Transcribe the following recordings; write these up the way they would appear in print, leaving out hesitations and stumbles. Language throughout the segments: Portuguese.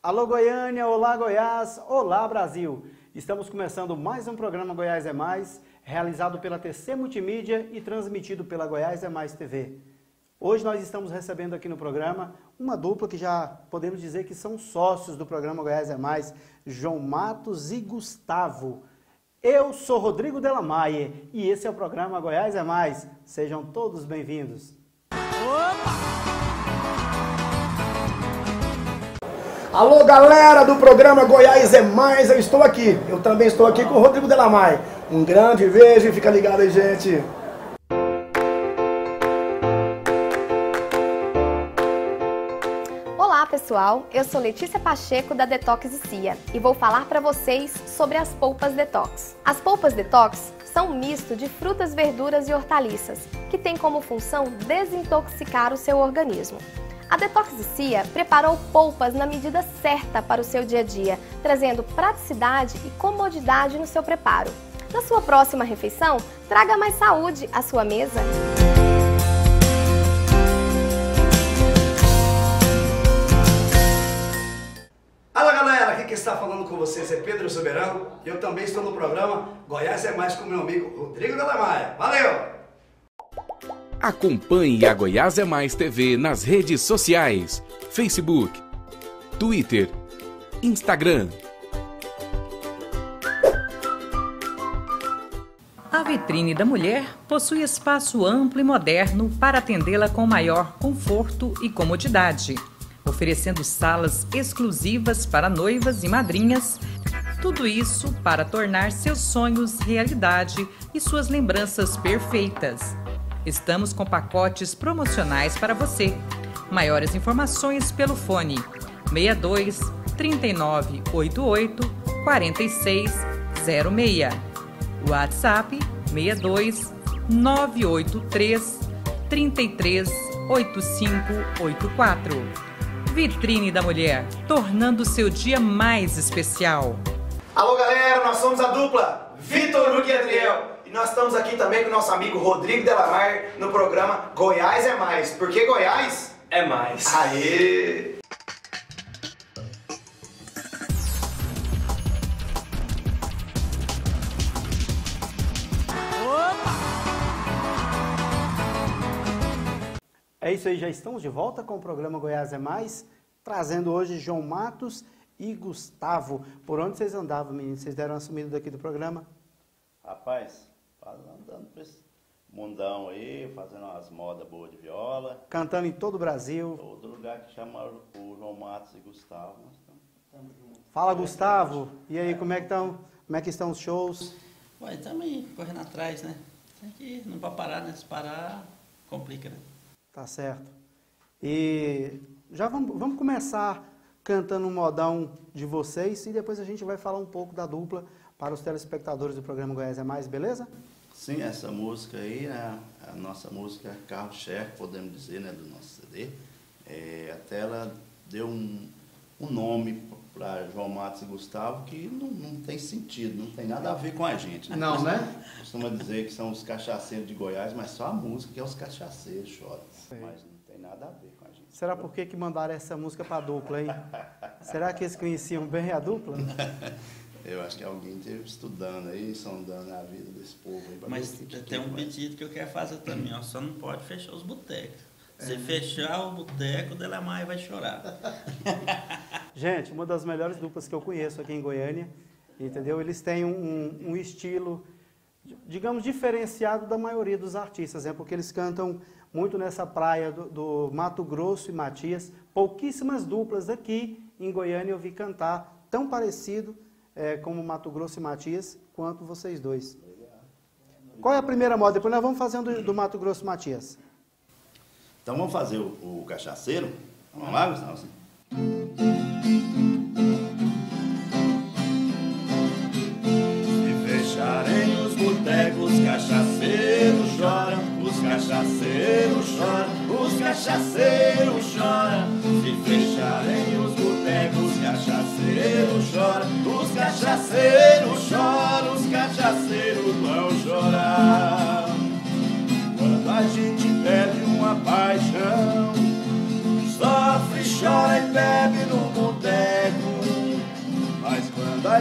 Alô Goiânia, olá Goiás, olá Brasil! Estamos começando mais um programa Goiás é Mais, realizado pela TC Multimídia e transmitido pela Goiás é Mais TV. Hoje nós estamos recebendo aqui no programa uma dupla que já podemos dizer que são sócios do programa Goiás é Mais, João Matos e Gustavo. Eu sou Rodrigo Delamaye e esse é o programa Goiás é Mais. Sejam todos bem-vindos. Alô, galera do programa Goiás é Mais, eu também estou aqui com o Rodrigo Delamaye. Um grande beijo e fica ligado aí, gente. Olá pessoal, eu sou Letícia Pacheco da Detox e Cia e vou falar para vocês sobre as polpas detox. As polpas detox são um misto de frutas, verduras e hortaliças que tem como função desintoxicar o seu organismo. A Detox e Cia preparou polpas na medida certa para o seu dia a dia, trazendo praticidade e comodidade no seu preparo. Na sua próxima refeição, traga mais saúde à sua mesa. Alô, galera, aqui quem está falando com vocês é Pedro Soberano e eu também estou no programa Goiás é Mais com meu amigo Rodrigo Delamaye. Valeu! Acompanhe a Goiás é Mais TV nas redes sociais, Facebook, Twitter, Instagram. A Vitrine da Mulher possui espaço amplo e moderno para atendê-la com maior conforto e comodidade, oferecendo salas exclusivas para noivas e madrinhas, tudo isso para tornar seus sonhos realidade e suas lembranças perfeitas. Estamos com pacotes promocionais para você. Maiores informações pelo fone 62 39 88 46 06. WhatsApp 62 983 33 8584. Vitrine da Mulher, tornando seu dia mais especial. Alô, galera, nós somos a dupla Vitor Hugo e Adriel. E nós estamos aqui também com o nosso amigo Rodrigo Delamaye no programa Goiás é Mais. Porque Goiás é mais. Aê! É isso aí, já estamos de volta com o programa Goiás é Mais, trazendo hoje João Matos e Gustavo. Por onde vocês andavam, meninos? Vocês deram uma sumida daqui do programa? Rapaz, andando por esse mundão aí, fazendo umas modas boas de viola. Cantando em todo o Brasil. Todo lugar que chama o João Matos e Gustavo, nós estamos juntos. Fala, Gustavo. E aí, como é que estão os shows? Ué, estamos aí correndo atrás, né? Tem que não pode parar, né? Se parar, complica, né? Tá certo. E já vamos começar cantando um modão de vocês e depois a gente vai falar um pouco da dupla para os telespectadores do programa Goiás é Mais, beleza? Sim, essa música aí, né, a nossa música carro-chefe, podemos dizer, né, do nosso CD. Até ela deu um nome para João Matos e Gustavo que não tem sentido, não tem nada a ver com a gente. Né? Não, né? Costuma dizer que são os cachaceiros de Goiás, mas só a música que é os cachaceiros choram. Mas não tem nada a ver com a gente. Será por que mandaram essa música para a dupla, hein? Será que eles conheciam bem a dupla? Eu acho que alguém esteve estudando aí, sondando a vida desse povo aí. Mas tem um pedido que eu quero fazer também, ó, só não pode fechar os botecos. Se fechar o boteco, o Delamaye vai chorar. Gente, uma das melhores duplas que eu conheço aqui em Goiânia, entendeu? Eles têm um estilo, digamos, diferenciado da maioria dos artistas, né? Porque eles cantam muito nessa praia do Mato Grosso e Matias. Pouquíssimas duplas aqui em Goiânia eu vi cantar tão parecido como Mato Grosso e Matias, quanto vocês dois. Qual é a primeira moda? Depois nós vamos fazer um do Mato Grosso e Matias. Então vamos fazer o cachaceiro? Vamos lá, Gustavo? Se fecharem os botecos, cachaceiros choram, os cachaceiros choram, os cachaceiros choram. Se fecharem os botecos, cachaceiros choram, os cachaceiros choram, os cachaceiros vão chorar. Quando a gente perde uma paixão, sofre, chora e bebe no boteco.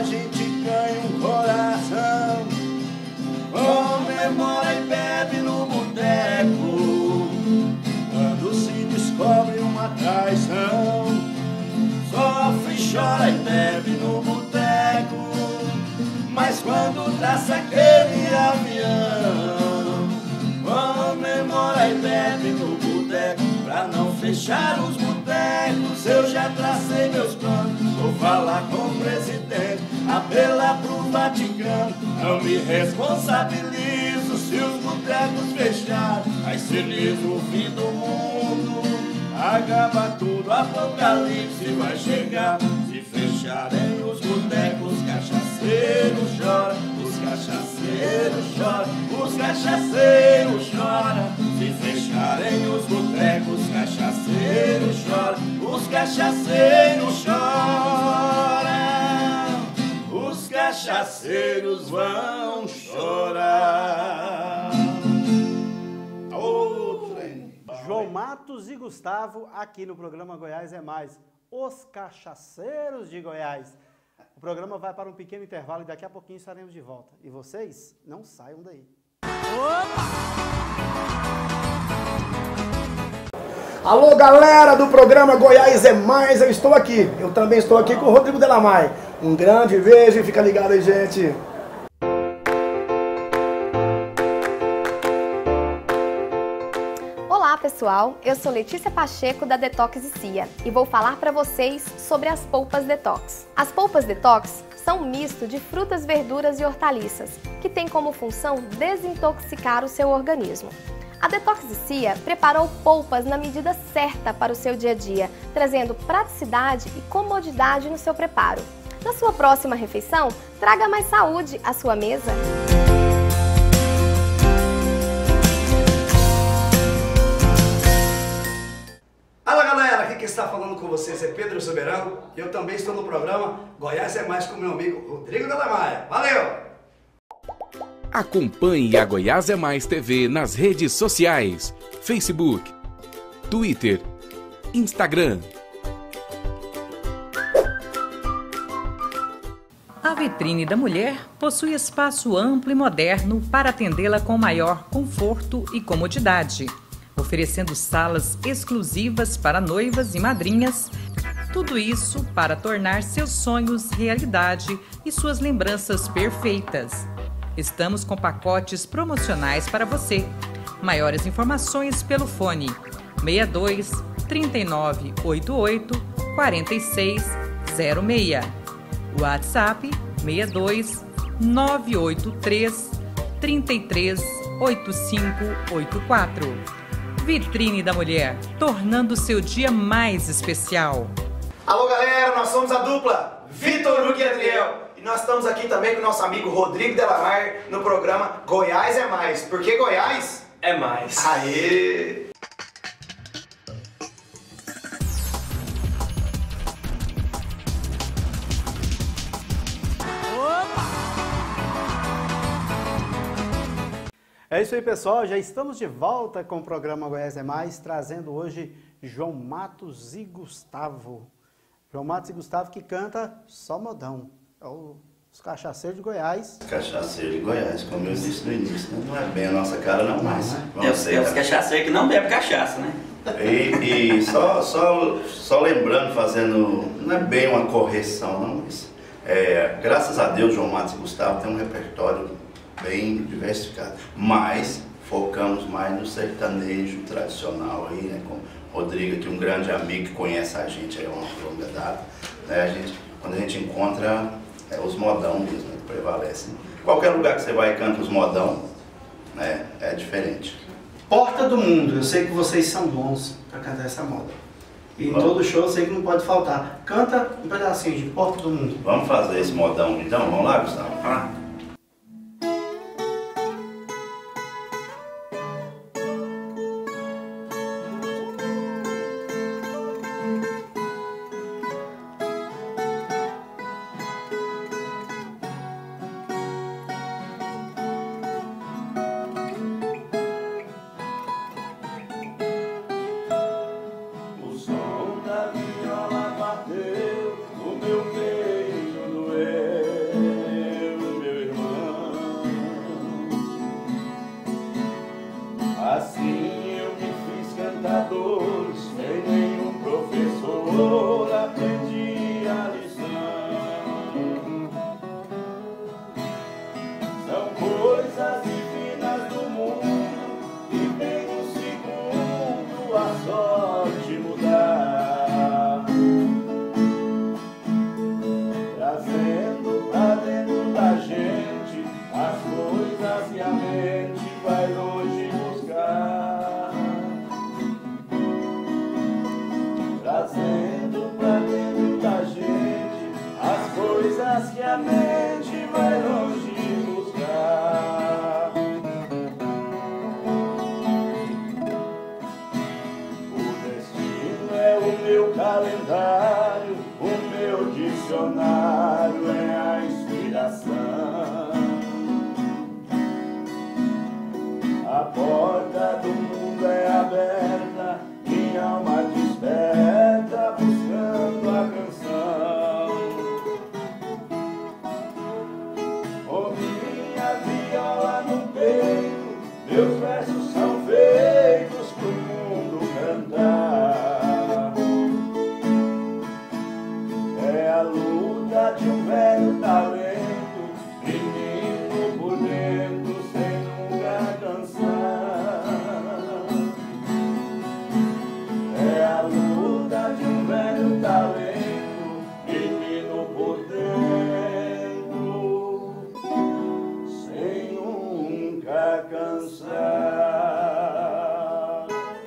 gente ganha um coração. Comemora e bebe no boteco, quando se descobre uma traição. Sofre, chora e bebe no boteco, mas quando traça aquele avião, comemora e bebe no boteco, pra não fechar os botecos. Eu já tracei meus planos, vou falar com o presidente, apelar pro Vaticano. Não me responsabilizo se os botecos fecharem, vai ser mesmo o fim do mundo. Acaba tudo, apocalipse vai chegar. Se fecharem os botecos, cachaceiros choram, os cachaceiros choram, os cachaceiros choram. Se fecharem os botecos, cachaceiros choram, os cachaceiros choram, os cachaceiros vão chorar. João Matos e Gustavo aqui no programa Goiás é Mais, os cachaceiros de Goiás. O programa vai para um pequeno intervalo e daqui a pouquinho estaremos de volta. E vocês não saiam daí. Alô, galera do programa Goiás é Mais, eu estou aqui. Eu também estou aqui com o Rodrigo Delamar. Um grande beijo e fica ligado aí, gente. Olá pessoal, eu sou Letícia Pacheco da Detox Cia e vou falar para vocês sobre as polpas detox. As polpas detox são um misto de frutas, verduras e hortaliças que tem como função desintoxicar o seu organismo. A Detox Cia preparou polpas na medida certa para o seu dia a dia, trazendo praticidade e comodidade no seu preparo. Na sua próxima refeição, traga mais saúde à sua mesa. Fala galera, aqui quem está falando com vocês é Pedro Soberano e eu também estou no programa Goiás é Mais com meu amigo Rodrigo Delamar. Valeu! Acompanhe a Goiás é Mais TV nas redes sociais, Facebook, Twitter, Instagram. A Vitrine da Mulher possui espaço amplo e moderno para atendê-la com maior conforto e comodidade, oferecendo salas exclusivas para noivas e madrinhas, tudo isso para tornar seus sonhos realidade e suas lembranças perfeitas. Estamos com pacotes promocionais para você. Maiores informações pelo fone 62 39 88 46 06. WhatsApp 62 983 33 8584. Vitrine da Mulher, tornando seu dia mais especial. Alô galera, nós somos a dupla Vitor Hugo e Adriel. E nós estamos aqui também com o nosso amigo Rodrigo Delamar no programa Goiás é Mais. Porque Goiás é mais. Aê! É isso aí, pessoal. Já estamos de volta com o programa Goiás é Mais, trazendo hoje João Matos e Gustavo. João Matos e Gustavo que canta só modão. É os cachaceiros de Goiás. Cachaceiro de Goiás, como eu disse no início, né? Não é bem a nossa cara não, mas... Eu sei, os cachaceiros que não bebem cachaça, né? E só lembrando, fazendo, não é bem uma correção não, mas graças a Deus João Matos e Gustavo tem um repertório bem diversificado, mas focamos mais no sertanejo tradicional aí, né, com o Rodrigo aqui, um grande amigo que conhece a gente aí há uma longa data, né, quando a gente encontra os modão mesmo, né, que prevalecem. Qualquer lugar que você vai e canta os modão, né, é diferente. Porta do Mundo, eu sei que vocês são bons para cantar essa moda. E em todo show eu sei que não pode faltar. Canta um pedacinho de Porta do Mundo. Vamos fazer esse modão então? Vamos lá, Gustavo? O meu peito doeu. assim eu me fiz cantador, sem nenhum professor aprendi a lição. São coisas divinas do mundo que tem um segundo a sorte mudar, trazendo pra dentro da gente as coisas que a mente vai longe buscar, trazendo pra dentro da gente as coisas que a mente vai longe buscar. O destino é o meu calendário, o meu dicionário é a inspiração. A porta do mundo é aberta, minha alma desperta buscando a canção. Com minha viola no peito, meus versos são feitos pro mundo cantar. É a luta de um velho talento, menino por dentro, sem nunca cansar. É a luta de um velho talento, menino por dentro, sem nunca cansar.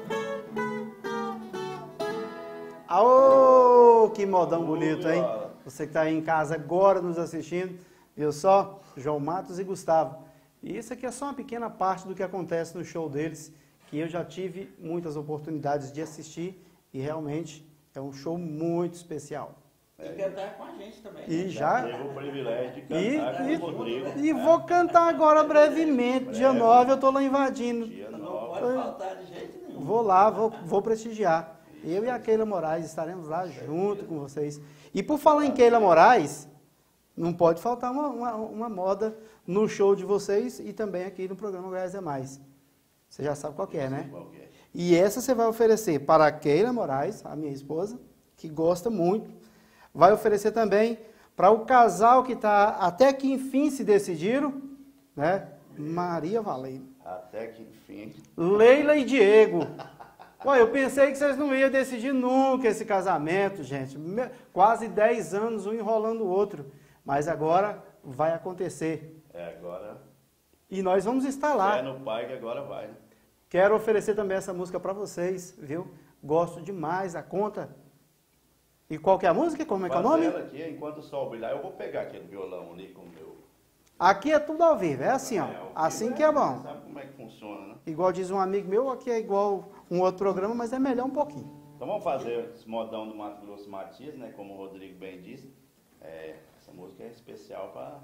Aô, que modão bonito, hein? Você que está aí em casa agora nos assistindo, viu só? João Matos e Gustavo. E isso aqui é só uma pequena parte do que acontece no show deles, que eu já tive muitas oportunidades de assistir e realmente é um show muito especial. E cantar com a gente também. E já Teve o privilégio de cantar com o Rodrigo. e vou cantar agora brevemente, dia 9 eu estou lá invadindo. Dia Não 9. pode faltar de jeito nenhum. Vou lá, vou prestigiar. Eu e a Keila Moraes estaremos lá junto com vocês. E por falar em Keila Moraes, não pode faltar uma moda no show de vocês e também aqui no programa Goiás é Mais. Você já sabe qual que é, né? E essa você vai oferecer para a Keila Moraes, a minha esposa, que gosta muito. Vai oferecer também para o casal que está até que enfim se decidiram, né? Maria Valente. Até que enfim. Leila e Diego. Olha, eu pensei que vocês não iam decidir nunca esse casamento, gente. Quase 10 anos, um enrolando o outro. Mas agora vai acontecer. É, agora. E nós vamos estar lá. É no pai que agora vai, né? Quero oferecer também essa música para vocês, viu? Gosto demais, a conta. E qual que é a música? Como é que é o nome? Ela aqui, enquanto o sol brilhar, eu vou pegar aquele violão ali com o meu. Aqui é tudo ao vivo, é assim, ó. Assim que é bom. Sabe como é que funciona, né? Igual diz um amigo meu, aqui é igual um outro programa, mas é melhor um pouquinho. Então vamos fazer esse modão do Mato Grosso Matias, né? Como o Rodrigo bem disse. Essa música é especial para...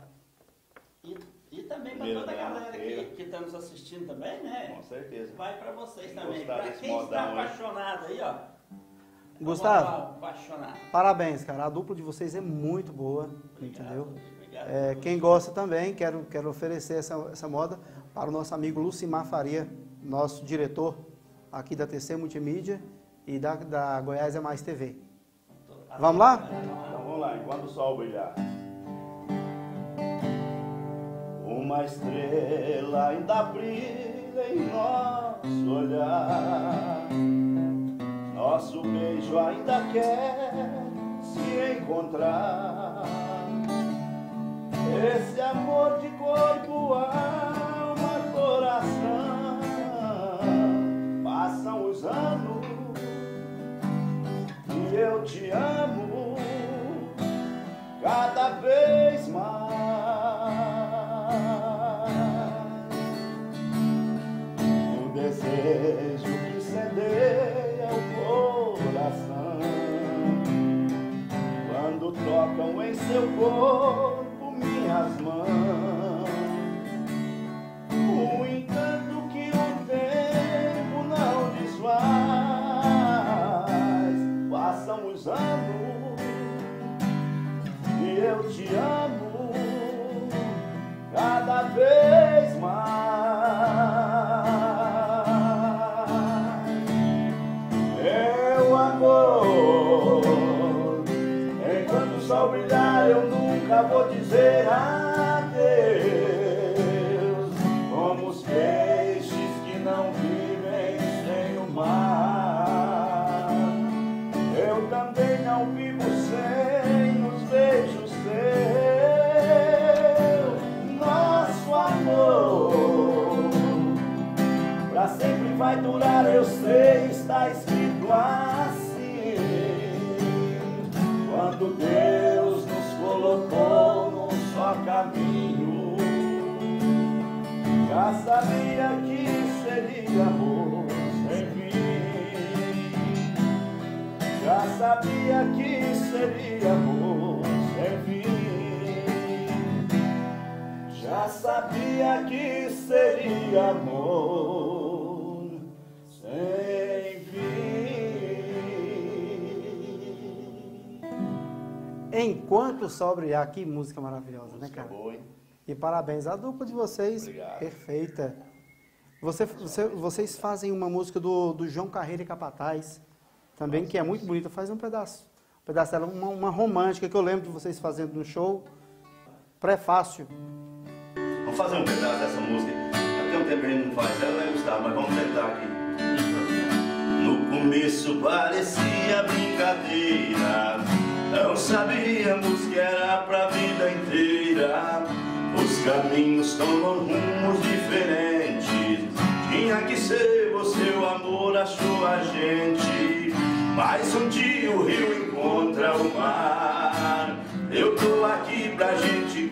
E também para Primeira toda a galera dama, que está nos assistindo também, né? Com certeza. Vai para vocês Quem também. gostar Para desse quem está modão aí. apaixonado aí, ó. Gustavo, Apaixonado. parabéns, cara. A dupla de vocês é muito boa, entendeu? Obrigado. Quem gosta também, quero oferecer essa moda para o nosso amigo Lucimar Faria, nosso diretor aqui da TC Multimídia e da Goiás é Mais TV. Vamos lá? Então vamos lá, enquanto o sol brilhar. Uma estrela ainda brilha em nosso olhar. Nosso beijo ainda quer se encontrar. Esse amor de corpo, alma, coração. Passam os anos e eu te amo cada vez mais. O desejo que incendeia o coração quando tocam em seu corpo minhas mãos. O encanto que o tempo não desfaz. Passam os anos e eu te amo cada vez mais. dizer adeus, como os peixes que não vivem sem o mar. Eu também não vivo sem os beijos seus. Nosso amor pra sempre vai durar, eu sei, está escrito assim. Quando Deus nos colocou num só caminho, já sabia que seríamos sem fim. Já sabia que seríamos sem fim. Já sabia que seríamos sem fim. Enquanto o sol brilhar, que música maravilhosa, né, cara? Boa, hein? E parabéns, a dupla de vocês, Obrigado. perfeita. Vocês fazem uma música do João Carreira e Capataz, também, que é muito bonita. Faz um pedaço dela, uma romântica, que eu lembro de vocês fazendo no show. Prefácio. Vamos fazer um pedaço dessa música. Até um tempo a gente não faz ela, né, Gustavo? Mas vamos tentar aqui. No começo parecia brincadeira, não sabíamos que era pra vida inteira. Os caminhos tomam rumos diferentes. Tinha que ser você, o amor achou a gente. Mas um dia o rio encontra o mar. Eu tô aqui pra gente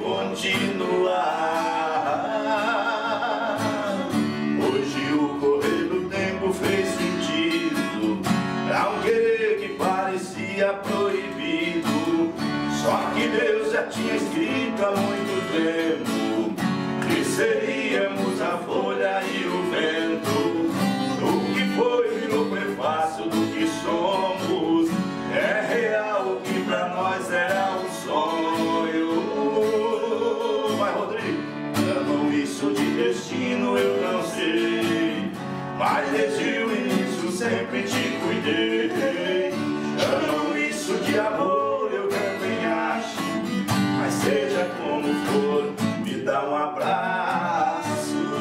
continuar. Hoje o correr do tempo fez sentido, pra um querer que parecia proibido. Só que Deus já tinha escrito há muito tempo que seríamos a folha e o vento. O que foi virou prefácio do que somos. É real o que pra nós era um sonho. Vai, Rodrigo. Chamam isso de destino, eu não sei, mas desde o início sempre te cuidei. Chamam isso de amor, eu também acho, mas seja como for, me dá um abraço.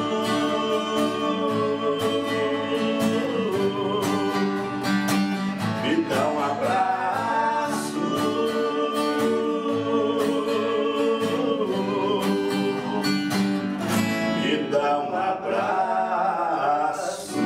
Me dá um abraço. Me dá um abraço.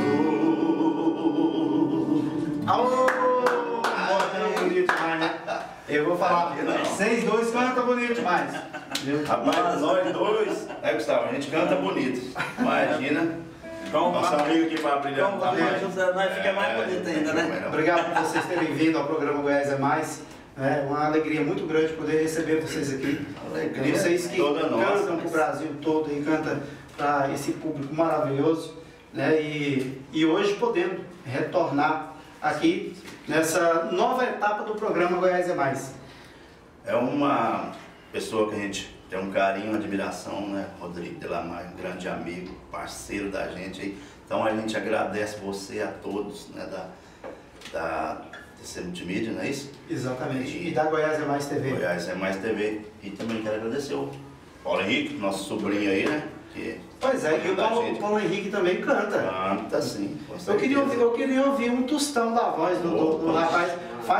Alô! Bonito demais, né? Eu vou falar, vocês dois cantam bonito demais. Rapaz, nós dois, né, Gustavo? A gente canta bonito. Imagina. Nosso amigo aqui para brilhar. Nós fica mais bonito ainda, né? Obrigado por vocês terem vindo ao programa Goiás é Mais. É uma alegria muito grande poder receber vocês aqui. Alegria Vocês que toda nossa. cantam para o Brasil todo e cantam para esse público maravilhoso, né? E hoje podendo retornar aqui nessa nova etapa do programa Goiás é Mais. É uma pessoa que a gente tem um carinho, uma admiração, né? Rodrigo Delamar, um grande amigo, parceiro da gente aí. Então a gente agradece você a todos, né? Da TC Multimídia, não é isso? Exatamente. E da Goiás é Mais TV. Goiás é Mais TV. E também quero agradecer o Paulo Henrique, nosso sobrinho aí, né? Que Pois é, e o Paulo Henrique também canta. Canta sim. Eu queria ouvir um tostão da voz do rapaz.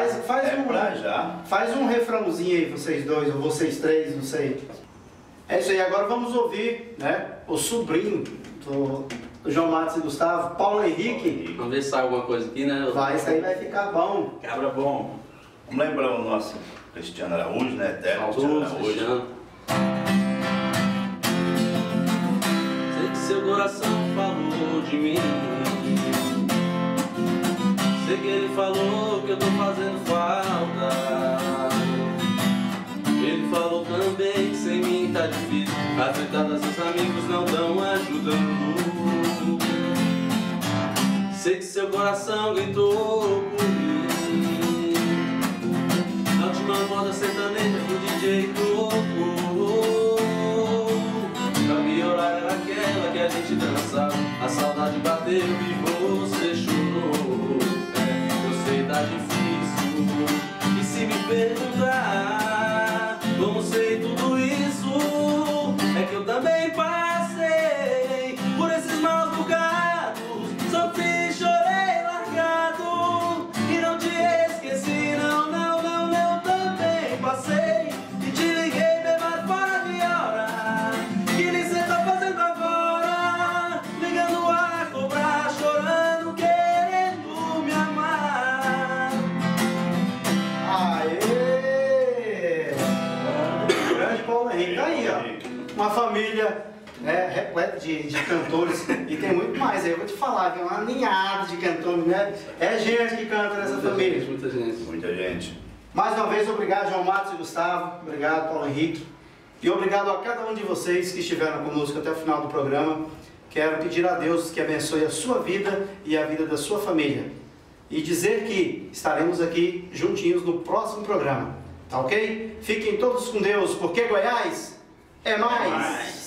Faz um refrãozinho aí, vocês dois, ou vocês três, não sei. É isso aí, agora vamos ouvir, né, o sobrinho do João Matos e Gustavo, Paulo Henrique. Vamos ver se sai alguma coisa aqui, né? Isso aí vai ficar bom. Cabra bom. Vamos lembrar o nosso Cristiano Araújo, né? Eterno Cristiano Araújo. Sei que seu coração falou de mim. Sei que ele falou que eu tô fazendo falta. Ele falou também que sem mim tá difícil. As tretas seus amigos não tão ajudando. Sei que seu coração gritou por mim. Na última moda sertaneja que o DJ tocou. A viola era aquela que a gente dançava. A saudade bateu e você chorou. Eu sei tá difícil. E se me perguntar como sei tudo isso, uma família repleta de cantores, e tem muito mais aí, eu vou te falar, tem uma ninhada de cantores, né? É gente que canta nessa família. Muita gente. Mais uma vez, obrigado, João Matos e Gustavo, obrigado, Paulo Henrique, e obrigado a cada um de vocês que estiveram conosco até o final do programa. Quero pedir a Deus que abençoe a sua vida e a vida da sua família. E dizer que estaremos aqui juntinhos no próximo programa. Tá ok? Fiquem todos com Deus, porque Goiás é mais.